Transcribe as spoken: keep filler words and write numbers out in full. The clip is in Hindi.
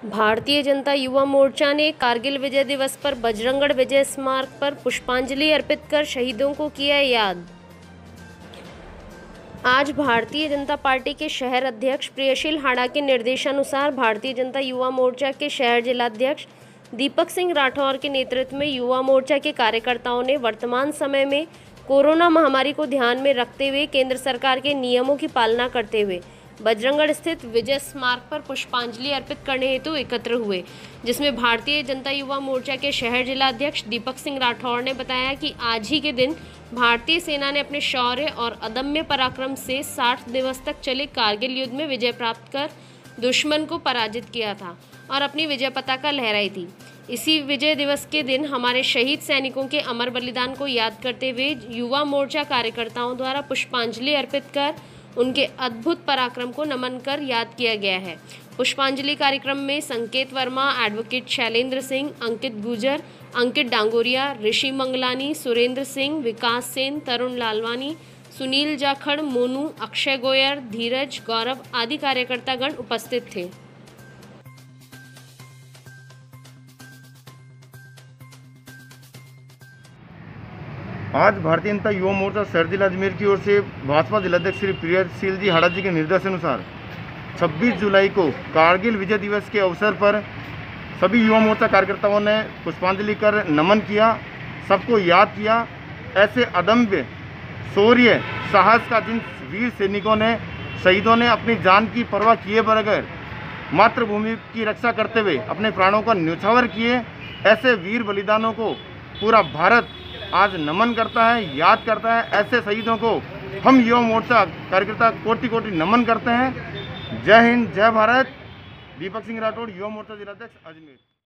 भारतीय जनता युवा मोर्चा ने कारगिल विजय दिवस पर बजरंगगढ़ विजय स्मारक पर पुष्पांजलि अर्पित कर शहीदों को किया याद। आज भारतीय जनता पार्टी के शहर अध्यक्ष प्रियशील हाड़ा के निर्देशानुसार भारतीय जनता युवा मोर्चा के शहर जिलाध्यक्ष दीपक सिंह राठौर के नेतृत्व में युवा मोर्चा के कार्यकर्ताओं ने वर्तमान समय में कोरोना महामारी को ध्यान में रखते हुए केंद्र सरकार के नियमों की पालना करते हुए बजरंगगढ़ स्थित विजय स्मारक पर पुष्पांजलि अर्पित करने हेतु एकत्र हुए, जिसमें भारतीय जनता युवा मोर्चा के शहर जिलाध्यक्ष दीपक सिंह राठौर ने बताया कि आज ही के दिन भारतीय सेना ने अपने शौर्य और अदम्य पराक्रम से साठ दिवस तक चले कारगिल युद्ध में विजय प्राप्त कर दुश्मन को पराजित किया था और अपनी विजय पताका लहराई थी। इसी विजय दिवस के दिन हमारे शहीद सैनिकों के अमर बलिदान को याद करते हुए युवा मोर्चा कार्यकर्ताओं द्वारा पुष्पांजलि अर्पित कर उनके अद्भुत पराक्रम को नमन कर याद किया गया है। पुष्पांजलि कार्यक्रम में संकेत वर्मा, एडवोकेट शैलेंद्र सिंह, अंकित गुजर, अंकित डांगोरिया, ऋषि मंगलानी, सुरेंद्र सिंह, विकास सेन, तरुण लालवानी, सुनील जाखड़, मोनू, अक्षय गोयर, धीरज, गौरव आदि कार्यकर्तागण उपस्थित थे। आज भारतीय जनता युवा मोर्चा शहर जिला अजमेर की ओर से भाजपा जिलाध्यक्ष श्री प्रियशील जी हाड़ा जी के निर्देशानुसार छब्बीस जुलाई को कारगिल विजय दिवस के अवसर पर सभी युवा मोर्चा कार्यकर्ताओं ने पुष्पांजलि कर नमन किया, सबको याद किया। ऐसे अदम्य शौर्य साहस का जिन वीर सैनिकों ने शहीदों ने अपनी जान की परवाह किए बगैर मातृभूमि की रक्षा करते हुए अपने प्राणों का न्यौछावर किए, ऐसे वीर बलिदानों को पूरा भारत आज नमन करता है, याद करता है। ऐसे शहीदों को हम युवा मोर्चा कार्यकर्ता कोटि कोटि नमन करते हैं। जय हिंद, जय भारत। दीपक सिंह राठौड़, युवा मोर्चा जिलाध्यक्ष अजमेर।